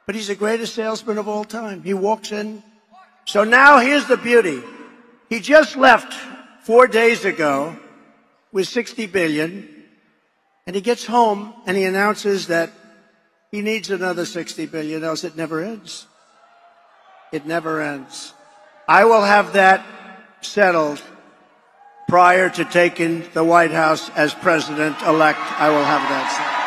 but he's the greatest salesman of all time. He walks in. So now here's the beauty. He just left 4 days ago with $60 billion, and he gets home and he announces that he needs another $60 billion, else it never ends. It never ends. I will have that settled prior to taking the White House as president-elect. I will have that settled.